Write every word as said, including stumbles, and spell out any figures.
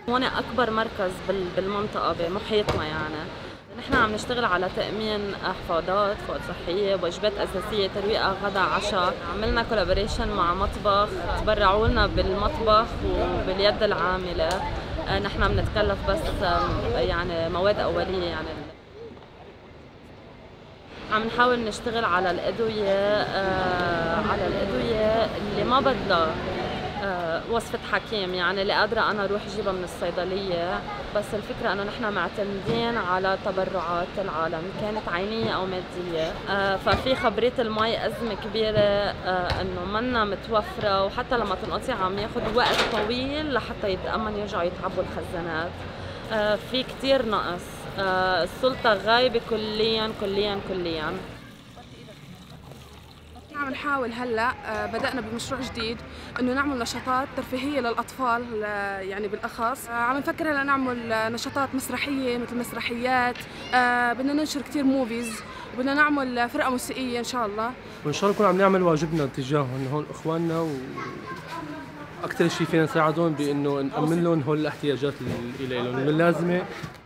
هون أكبر مركز بالمنطقة بمحيطنا يعني. نحن عم نشتغل على تأمين حفاضات، فوائد صحية، وجبات أساسية، ترويقة، غدا، عشاء. عملنا كولابوريشن مع مطبخ، تبرعوا لنا بالمطبخ وباليد العاملة. نحن بنتكلف بس يعني مواد أولية يعني. عم نحاول نشتغل على الأدوية على الأدوية اللي ما بدها وصفة حكيم، يعني اللي قادرة أنا أروح أجيبها من الصيدلية. بس الفكرة أنه نحن معتمدين على تبرعات العالم، كانت عينية أو مادية. ففي خبرية المي أزمة كبيرة أنه منا متوفرة، وحتى لما تنقطع عم ياخد وقت طويل لحتى يتأمن يرجعوا يتعبوا الخزانات. في كتير نقص، السلطة غايبة كليا كليا كليا. عم نحاول هلا بدأنا بمشروع جديد انه نعمل نشاطات ترفيهيه للاطفال يعني بالاخص. عم نفكر هلا نعمل نشاطات مسرحيه مثل مسرحيات، بدنا ننشر كثير موفيز، وبدنا نعمل فرقه موسيقيه ان شاء الله. وان شاء الله نكون عم نعمل واجبنا تجاههم، هون اخواننا، و اكثر شيء فينا نساعدهم بانه نامن لهم هول الاحتياجات اللي لهم اللازمه